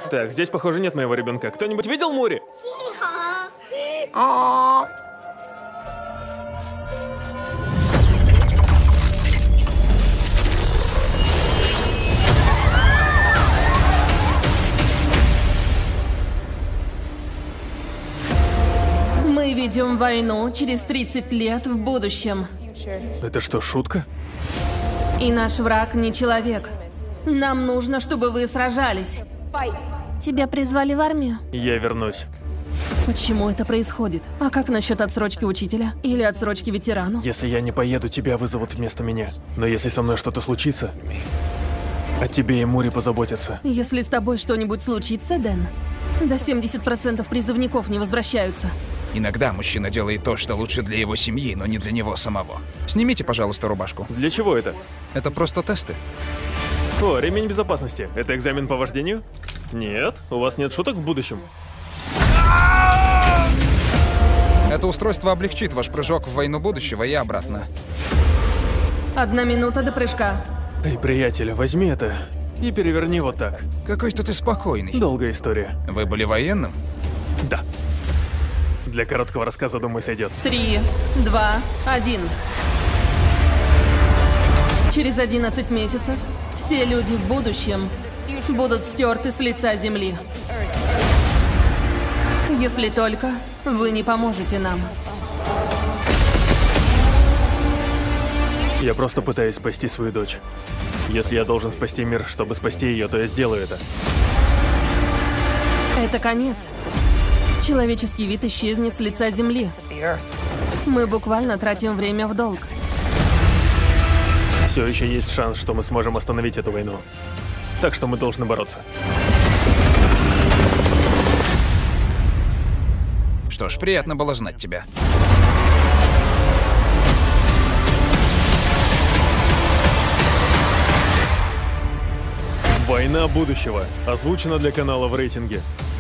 Так, здесь, похоже, нет моего ребенка. Кто-нибудь видел Мури? Мы ведем войну через 30 лет в будущем. Это что, шутка? И наш враг не человек. Нам нужно, чтобы вы сражались. Тебя призвали в армию? Я вернусь. Почему это происходит? А как насчет отсрочки учителя? Или отсрочки ветерану? Если я не поеду, тебя вызовут вместо меня. Но если со мной что-то случится, о тебе и Мури позаботятся. Если с тобой что-нибудь случится, Дэн, до 70% призывников не возвращаются. Иногда мужчина делает то, что лучше для его семьи, но не для него самого. Снимите, пожалуйста, рубашку. Для чего это? Это просто тесты. О, ремень безопасности. Это экзамен по вождению? Нет, у вас нет шуток в будущем. Это устройство облегчит ваш прыжок в войну будущего и обратно. 1 минута до прыжка. Эй, приятель, возьми это и переверни вот так. Какой-то ты спокойный. Долгая история. Вы были военным? Да. Для короткого рассказа, думаю, сойдет. 3, 2, 1. Через 11 месяцев все люди в будущем будут стерты с лица земли. Если только вы не поможете нам. Я просто пытаюсь спасти свою дочь. Если я должен спасти мир, чтобы спасти ее, то я сделаю это. Это конец. Человеческий вид исчезнет с лица земли. Мы буквально тратим время в долг. Все еще есть шанс, что мы сможем остановить эту войну. Так что мы должны бороться. Что ж, приятно было знать тебя. Война будущего. Озвучена для канала в рейтинге.